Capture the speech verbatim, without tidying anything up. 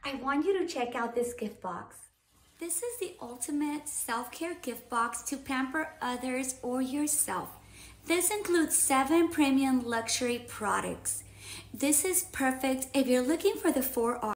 I want you to check out this gift box. This is the ultimate self-care gift box to pamper others or yourself. This includes seven premium luxury products. This is perfect if you're looking for the four R's.